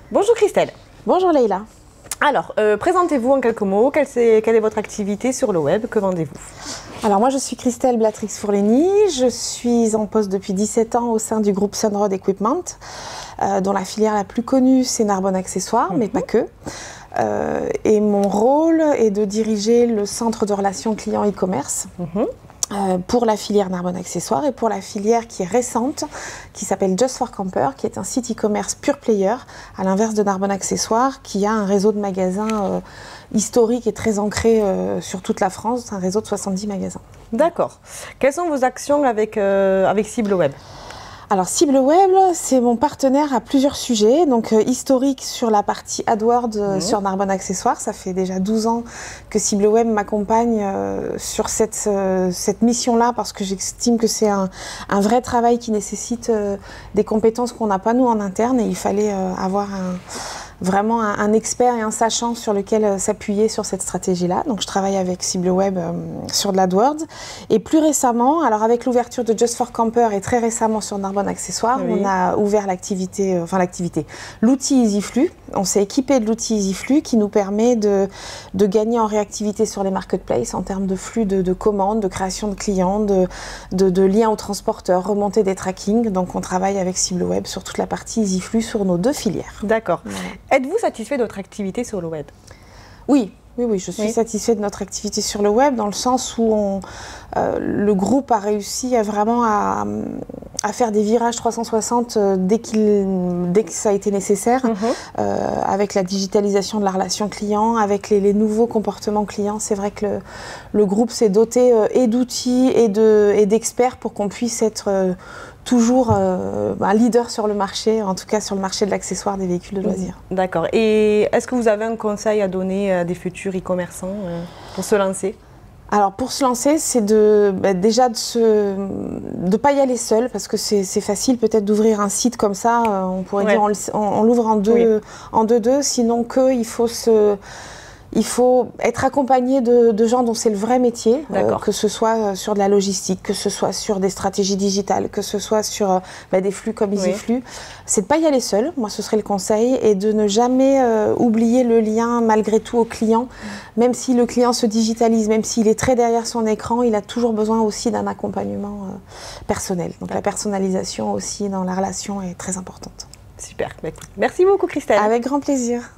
Bonjour Christelle. Bonjour Leïla. Alors, présentez-vous en quelques mots. Quelle est votre activité sur le web? Que vendez-vous? Alors moi je suis Christelle Blatrix-Fourlény, je suis en poste depuis 17 ans au sein du groupe Sunroad Equipment, dont la filière la plus connue c'est Narbonne Accessoires, mais pas que. Et mon rôle est de diriger le centre de relations clients e-commerce. Pour la filière Narbonne Accessoires et pour la filière qui est récente, qui s'appelle Just for Camper, qui est un site e-commerce pure player, à l'inverse de Narbonne Accessoires, qui a un réseau de magasins historique et très ancré sur toute la France, un réseau de 70 magasins. D'accord. Quelles sont vos actions avec Cible Web? Alors Cible Web, c'est mon partenaire à plusieurs sujets, donc historique sur la partie AdWords sur Narbonne Accessoires. Ça fait déjà 12 ans que Cible Web m'accompagne sur cette mission-là parce que j'estime que c'est un vrai travail qui nécessite des compétences qu'on n'a pas nous en interne et il fallait avoir vraiment un expert et un sachant sur lequel s'appuyer sur cette stratégie-là. Donc je travaille avec Cible Web sur de l'AdWords. Et plus récemment, alors avec l'ouverture de Just for Camper et très récemment sur Narbonne Accessoires, on a ouvert l'outil EasyFlux. On s'est équipé de l'outil EasyFlux qui nous permet de gagner en réactivité sur les marketplaces en termes de flux de commandes, de création de clients, de liens aux transporteurs, remontée des trackings. Donc on travaille avec Cible Web sur toute la partie EasyFlux sur nos deux filières. D'accord. Êtes-vous satisfait de votre activité sur le web? Oui, je suis satisfaite de notre activité sur le web dans le sens où le groupe a réussi vraiment à faire des virages 360 dès que ça a été nécessaire, avec la digitalisation de la relation client, avec les nouveaux comportements clients. C'est vrai que le groupe s'est doté et d'outils et d'experts pour qu'on puisse être toujours un leader sur le marché, en tout cas sur le marché de l'accessoire des véhicules de loisirs. D'accord. Et est-ce que vous avez un conseil à donner à des futurs e-commerçants pour se lancer? Alors pour se lancer, c'est déjà de pas y aller seul parce que c'est facile peut-être d'ouvrir un site comme ça, on pourrait dire on l'ouvre en deux, sinon il faut être accompagné de gens dont c'est le vrai métier, que ce soit sur de la logistique, que ce soit sur des stratégies digitales, que ce soit sur des flux comme EasyFlux. C'est de ne pas y aller seul, moi ce serait le conseil, et de ne jamais oublier le lien malgré tout au client. Même si le client se digitalise, même s'il est très derrière son écran, il a toujours besoin aussi d'un accompagnement personnel. Donc la personnalisation aussi dans la relation est très importante. Super. Merci beaucoup Christelle. Avec grand plaisir.